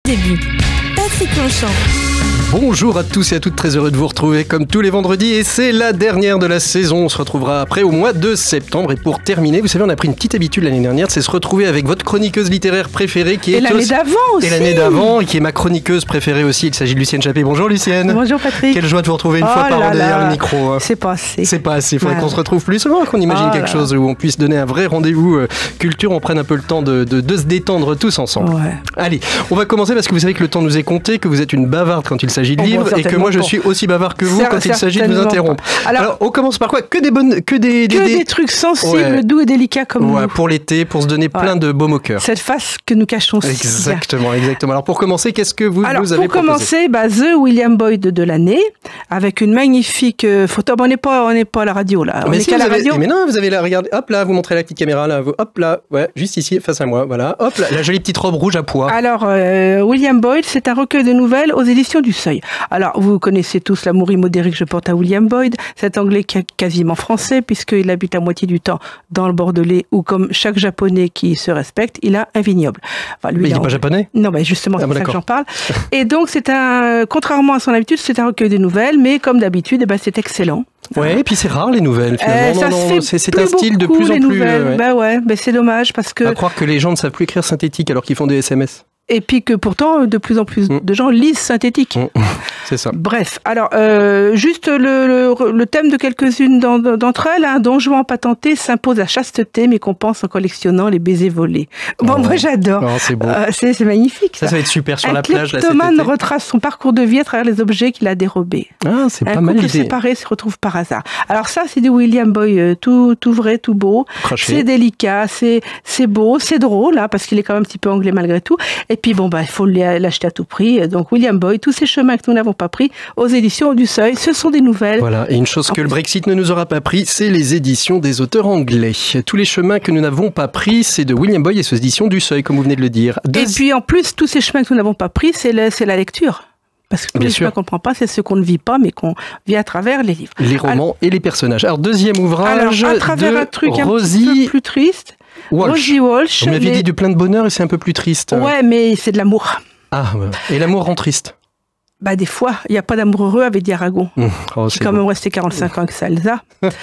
Début. Patrick Longchamp. Bonjour à tous et à toutes, très heureux de vous retrouver comme tous les vendredis et c'est la dernière de la saison. On se retrouvera après au mois de septembre et pour terminer, vous savez, on a pris une petite habitude l'année dernière, c'est se retrouver avec votre chroniqueuse littéraire préférée qui est... Et l'année d'avant aussi. Et l'année d'avant et qui est ma chroniqueuse préférée aussi, il s'agit de Lucienne Chappé. Bonjour Lucienne. Bonjour Patrick. Quelle joie de vous retrouver une fois par an derrière le micro. Hein. C'est pas assez. C'est pas assez, il faudrait qu'on se retrouve plus souvent, qu'on imagine quelque chose où on puisse donner un vrai rendez-vous culture, on prenne un peu le temps de se détendre tous ensemble. Ouais. Allez, on va commencer parce que vous savez que le temps nous est compté, que vous êtes une bavarde quand il s'agit de livres et que moi je suis aussi bavard que vous quand il s'agit de vous interrompre. Alors on commence par quoi? Que des trucs sensibles, doux et délicats comme nous. Pour l'été, pour se donner plein de baume au cœur. Cette face que nous cachons si Exactement. Alors pour commencer, qu'est-ce que vous avez proposé? Pour commencer, The William Boyd de l'année, avec une magnifique photo. On n'est pas à la radio là. Mais si, mais non, vous avez là, regardez, hop là, vous montrez la petite caméra là, hop là, ouais, juste ici, face à moi, voilà, hop là, la jolie petite robe rouge à pois. Alors, William Boyd, c'est un recueil de nouvelles aux éditions du Seuil. Alors, vous connaissez tous l'amour immodéré que je porte à William Boyd, cet anglais quasiment français, puisqu'il habite la moitié du temps dans le Bordelais, où comme chaque japonais qui se respecte, il a un vignoble. Enfin, lui, mais il n'est pas japonais? Non, mais justement, c'est ça que j'en parle. Et donc, contrairement à son habitude, c'est un recueil de nouvelles, mais comme d'habitude, c'est excellent. Ouais, et puis c'est rare les nouvelles finalement. C'est un style de plus en plus. C'est dommage parce que. À croire que les gens ne savent plus écrire synthétique alors qu'ils font des SMS. Et puis que pourtant, de plus en plus de gens lisent synthétique. C'est ça. Bref, alors, juste le thème de quelques-unes d'entre elles, Don Juan patenté s'impose à chasteté, mais compense en collectionnant les baisers volés. Bon, moi j'adore. C'est beau. C'est magnifique. Ça va être super sur la plage. Un kleptomane retrace son parcours de vie à travers les objets qu'il a dérobés. Ah, c'est pas mal. Un couple séparé se retrouve par hasard. Alors ça, c'est du William Boyd, tout vrai, tout beau. C'est délicat, c'est beau, c'est drôle, parce qu'il est quand même un petit peu anglais malgré tout. Et puis il faut l'acheter à tout prix. Donc William Boyd, tous ces chemins que nous n'avons pas pris aux éditions du Seuil, ce sont des nouvelles. Voilà, et une chose que le Brexit ne nous aura pas pris, c'est les éditions des auteurs anglais. Tous les chemins que nous n'avons pas pris, c'est de William Boyd et ses éditions du Seuil, comme vous venez de le dire. Et puis en plus, tous ces chemins que nous n'avons pas pris, c'est la lecture. Parce que tous les chemins qu'on ne prend pas, c'est ce qu'on ne vit pas, mais qu'on vit à travers les livres. Les romans et les personnages. Alors, deuxième ouvrage à travers un truc Rosie... un petit peu plus triste. Rosie Walsh. On m'avait dit du plein de bonheur et c'est un peu plus triste. Ouais, mais c'est de l'amour. Ah, ouais. Et l'amour rend triste? Des fois, il n'y a pas d'amour heureux avec Diaragon. J'ai quand même resté 45 ans avec ça, Elsa.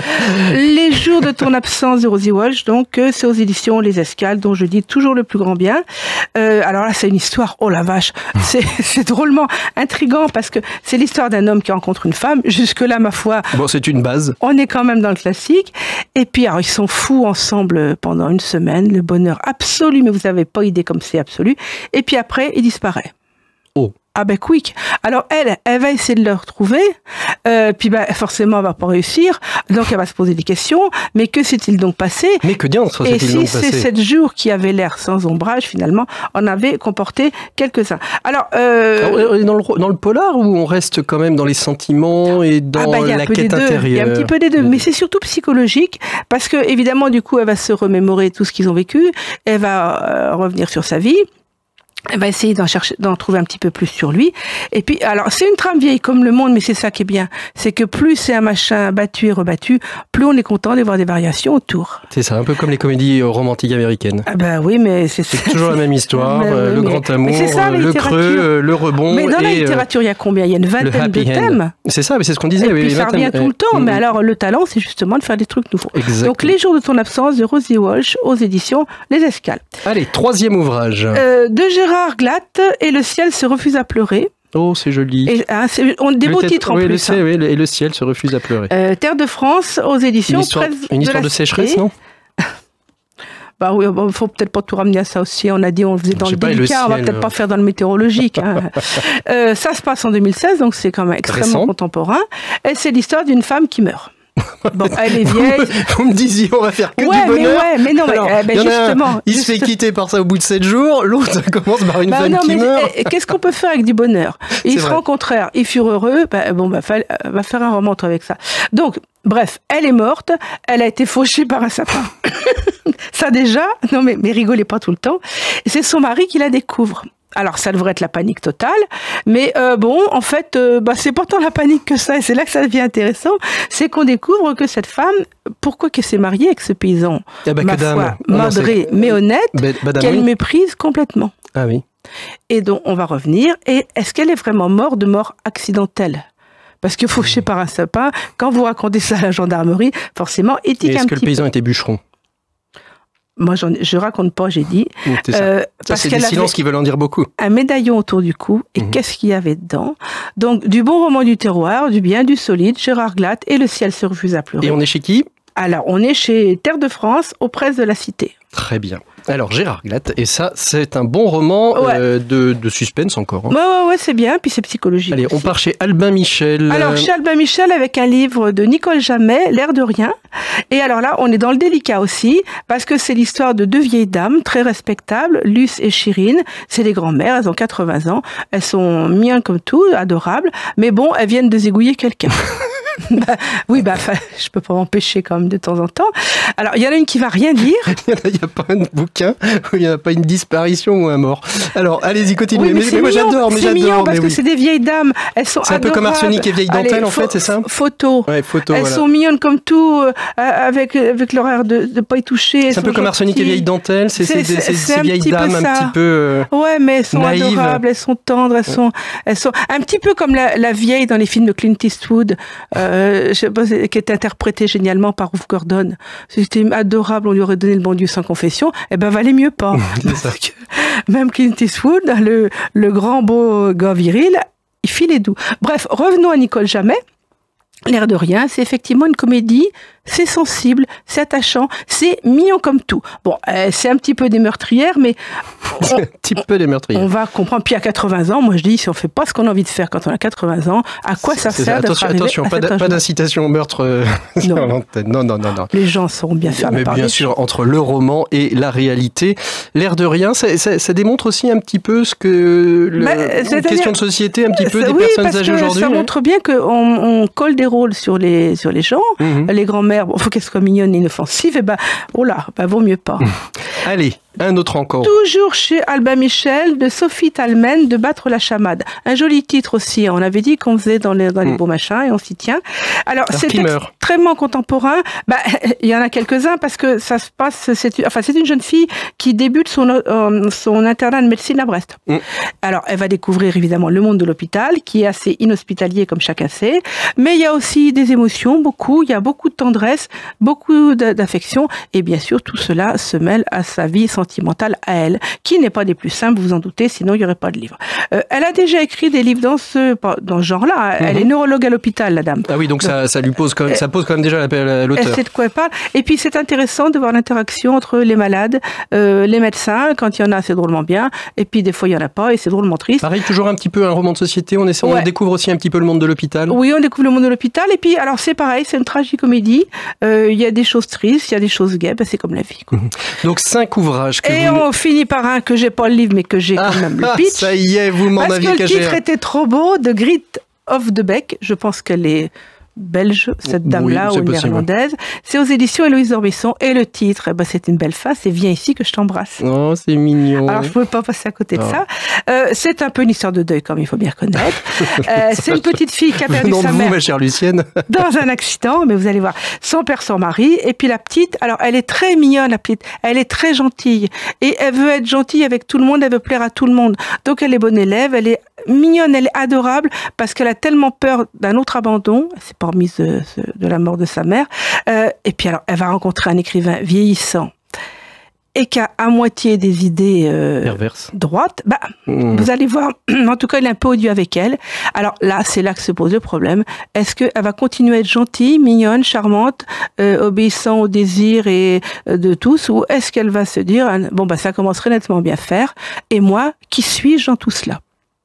Les jours de ton absence de Rosie Walsh, donc, c'est aux éditions Les Escales, dont je dis toujours le plus grand bien. Alors là, c'est une histoire, oh la vache, c'est drôlement intriguant parce que c'est l'histoire d'un homme qui rencontre une femme. Jusque-là, ma foi. Bon, c'est une base. On est quand même dans le classique. Et puis, alors, ils sont fous ensemble pendant une semaine. Le bonheur absolu, mais vous n'avez pas idée comme c'est absolu. Et puis après, il disparaît. Oh. Ah quick. Alors elle va essayer de le retrouver, puis forcément elle va pas réussir, donc elle va se poser des questions, mais que s'est-il donc passé? Mais que diantre s'est-il donc passé? Et si ces 7 jours qui avaient l'air sans ombrage, finalement, en avaient comporté quelques-uns. Alors, dans le polar, où on reste quand même dans les sentiments et dans la quête intérieure? Il y a un petit peu des deux, mais c'est surtout psychologique, parce que évidemment, du coup, elle va se remémorer tout ce qu'ils ont vécu, elle va revenir sur sa vie. Elle va essayer d'en trouver un petit peu plus sur lui. Et puis, alors, c'est une trame vieille comme le monde, mais c'est ça qui est bien. C'est que plus c'est un machin battu et rebattu, plus on est content de voir des variations autour. C'est ça, un peu comme les comédies romantiques américaines. Oui, mais c'est toujours la même histoire, le grand amour, le creux, le rebond. Mais dans la littérature, il y a combien? Il y a une vingtaine de thèmes. C'est ça, mais c'est ce qu'on disait. Et puis ça revient tout le temps. Mais alors, le talent, c'est justement de faire des trucs nouveaux. Exactement. Donc, Les jours de ton absence de Rosie Walsh aux éditions Les Escales. Allez, troisième ouvrage. De Gérard Glatt, et le ciel se refuse à pleurer. Oh, c'est joli. Et, des beaux titres en plus. Et le ciel se refuse à pleurer. Terre de France aux éditions. Une histoire de sécheresse, non? Oui, faut peut-être pas tout ramener à ça aussi. On a dit on faisait dans le délicat, on va peut-être pas faire dans le météorologique. Ça se passe en 2016, donc c'est quand même extrêmement contemporain. Et c'est l'histoire d'une femme qui meurt. Bon, elle est vieille. Vous me disiez, on va faire que du bonheur. Mais non, alors, justement. Il se fait quitter par ça au bout de 7 jours, l'autre commence par une femme qui meurt. Qu'est-ce qu'on peut faire avec du bonheur? Ils seront au contraire, ils furent heureux, va faire un roman avec ça. Donc, bref, elle est morte, elle a été fauchée par un sapin. Ça déjà, non mais rigolez pas tout le temps. C'est son mari qui la découvre. Alors, ça devrait être la panique totale, mais en fait, c'est pas tant la panique que ça, et c'est là que ça devient intéressant, c'est qu'on découvre que cette femme, pourquoi qu'elle s'est mariée avec ce paysan, madré, mais honnête, qu'elle méprise complètement. Ah oui. Et donc, on va revenir. Et est-ce qu'elle est vraiment morte de mort accidentelle? Parce que fauchée par un sapin, quand vous racontez ça à la gendarmerie, forcément, éthique un petit peu. Est-ce que le paysan était bûcheron? Moi, je raconte pas, j'ai dit. Ça, c'est des silences qui veulent en dire beaucoup. Un médaillon autour du cou. Et qu'est-ce qu'il y avait dedans? Donc, du bon roman du terroir, du bien, du solide, Gérard Glatt et Le ciel se refuse à pleurer. Et on est chez qui? Alors, on est chez Terre de France, aux presses de la Cité. Très bien. Alors, Gérard Glatt, et ça, c'est un bon roman de suspense encore. Hein. Ouais, c'est bien, puis c'est psychologique. Allez, aussi. On part chez Albin Michel. Alors, chez Albin Michel, avec un livre de Nicole Jamais, L'air de rien. Et alors là, on est dans le délicat aussi, parce que c'est l'histoire de deux vieilles dames très respectables, Luce et Chirine. C'est des grands-mères, elles ont 80 ans. Elles sont mignonnes comme tout, adorables. Mais bon, elles viennent de zigouiller quelqu'un. Je peux pas m'empêcher quand même de temps en temps. Alors, il y en a une qui va rien dire. Il n'y a pas un bouquin où il n'y a pas une disparition ou un mort. Alors, allez-y, continuez. Oui, mais moi, j'adore. C'est mignon parce que c'est des vieilles dames. Elles sont c'est un peu comme Arsenic et Vieille Dentelle, en fait, c'est ça? Photo. Ouais, photo. Elles sont mignonnes comme tout, avec l'horaire de ne pas y toucher. C'est un peu comme Arsenic et Vieille Dentelle. C'est ces vieilles dames un petit peu ouais, mais elles sont naïves. adorables, elles sont tendres, elles sont un petit peu comme la vieille dans les films de Clint Eastwood. Je sais pas, qui est interprétée génialement par Ruth Gordon. C'était adorable, on lui aurait donné le bon Dieu sans confession. Eh ben, valait mieux pas. Parce que même Clint Eastwood, le grand beau gars viril, il filait doux. Bref, revenons à Nicole Jamais. L'air de rien, c'est effectivement une comédie, c'est sensible, c'est attachant, c'est mignon comme tout. Bon, c'est un petit peu des meurtrières, mais... un petit peu des meurtrières. On va comprendre. Puis à 80 ans, moi je dis, si on fait pas ce qu'on a envie de faire quand on a 80 ans, à quoi ça sert d'être arrivé Attention, à pas d'incitation au meurtre sur l'antenne. Non. Les gens sauront bien faire. Mais bien sûr, entre le roman et la réalité, l'air de rien, ça démontre aussi un petit peu ce que... une question de société, un petit peu des personnes âgées aujourd'hui. Ça montre bien qu'on colle des rôles sur les gens. Les grands-mères, il faut qu'elles soient mignonnes et inoffensives. Et vaut mieux pas. Allez, un autre encore. Toujours chez Albin Michel, de Sophie Talmen, de Battre la chamade. Un joli titre aussi. On avait dit qu'on faisait dans les beaux machins et on s'y tient. Alors c'est extrêmement contemporain. Il y en a quelques-uns parce que ça se passe. C'est une jeune fille qui débute son internat de médecine à Brest. Alors elle va découvrir évidemment le monde de l'hôpital, qui est assez inhospitalier comme chacun sait. Mais il y a aussi des émotions, beaucoup. Il y a beaucoup de tendresse, beaucoup d'affection, et bien sûr tout cela se mêle à sa vie sentimentale à elle, qui n'est pas des plus simples, vous en doutez, sinon il n'y aurait pas de livre. Elle a déjà écrit des livres dans ce genre-là. Elle est neurologue à l'hôpital, la dame. Ah oui, donc ça lui pose quand même, ça pose quand même déjà l'auteur. Elle sait de quoi elle parle. Et puis c'est intéressant de voir l'interaction entre les malades, les médecins. Quand il y en a, c'est drôlement bien. Et puis des fois il y en a pas et c'est drôlement triste. Pareil, toujours un petit peu un roman de société. On découvre aussi un petit peu le monde de l'hôpital. Oui, on découvre le monde de l'hôpital. Et puis alors c'est pareil, c'est une tragicomédie. Il y a des choses tristes, il y a des choses gaies. C'est comme la vie. Quoi. Donc 5 ouvrages. On finit par un que j'ai pas le livre, mais que j'ai quand même le pitch. Ça y est, vous m'en aviez caché. Parce que le titre était trop beau, de Grit of the Beck. Je pense qu'elle est belge, cette dame-là, ou néerlandaise. C'est aux éditions Héloïse Orbisson. Et le titre, c'est une belle face. C'est Viens ici que je t'embrasse. Oh, c'est mignon. Alors, je ne pouvais pas passer à côté de ça. C'est un peu une histoire de deuil, comme il faut bien reconnaître. C'est une petite fille qui a perdu sa mère. Ma chère Lucienne. Dans un accident, mais vous allez voir. Son père, son mari. Et puis la petite, alors, elle est très mignonne, la petite. Elle est très gentille. Et elle veut être gentille avec tout le monde. Elle veut plaire à tout le monde. Donc, elle est bonne élève. Elle est mignonne, elle est adorable, parce qu'elle a tellement peur d'un autre abandon. C'est pas remise de la mort de sa mère. Et puis alors, elle va rencontrer un écrivain vieillissant et qui a à moitié des idées droites. Vous allez voir, en tout cas, il est un peu odieux avec elle. Alors là, c'est là que se pose le problème. Est-ce qu'elle va continuer à être gentille, mignonne, charmante, obéissant aux désirs et de tous, ou est-ce qu'elle va se dire, ça commencerait nettement bien faire, et moi, qui suis-je dans tout cela?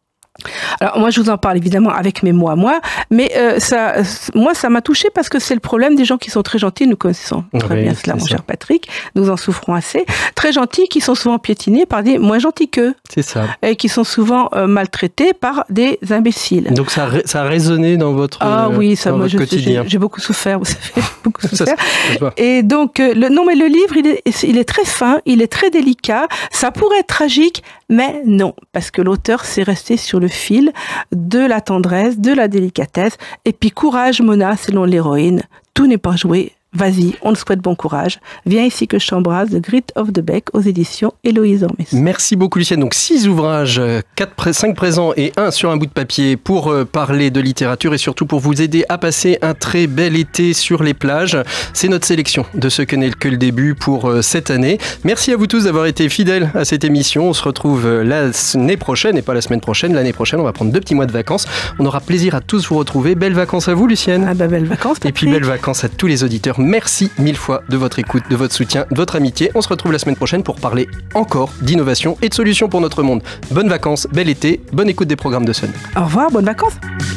Alors moi je vous en parle évidemment avec mes mots à moi, mais ça m'a touchée parce que c'est le problème des gens qui sont très gentils, nous connaissons très bien cela, mon cher Patrick, nous en souffrons assez, très gentils qui sont souvent piétinés par des moins gentils qu'eux. C'est ça. Et qui sont souvent maltraités par des imbéciles. Donc ça a résonné dans votre quotidien. J'ai beaucoup souffert, vous savez, beaucoup souffert. Et donc le livre il est très fin, il est très délicat, ça pourrait être tragique, mais non, parce que l'auteur s'est resté sur le fil de la tendresse, de la délicatesse. Et puis courage, Mona, selon l'héroïne, tout n'est pas joué, vas-y, on te souhaite bon courage. Viens ici que je t'embrasse, The Grit of the Bec aux éditions Héloïse Ormez. Merci beaucoup Lucienne. Donc 6 ouvrages, 5 présents et 1 sur un bout de papier pour parler de littérature et surtout pour vous aider à passer un très bel été sur les plages. C'est notre sélection de ce que n'est que le début pour cette année. Merci à vous tous d'avoir été fidèles à cette émission. On se retrouve l'année prochaine et pas la semaine prochaine. L'année prochaine, on va prendre 2 petits mois de vacances. On aura plaisir à tous vous retrouver. Belles vacances à vous Lucienne. Ah bah belles vacances. Et puis belles vacances à tous les auditeurs. Merci 1000 fois de votre écoute, de votre soutien, de votre amitié. On se retrouve la semaine prochaine pour parler encore d'innovation et de solutions pour notre monde. Bonnes vacances, bel été, bonne écoute des programmes de Sun. Au revoir, bonnes vacances.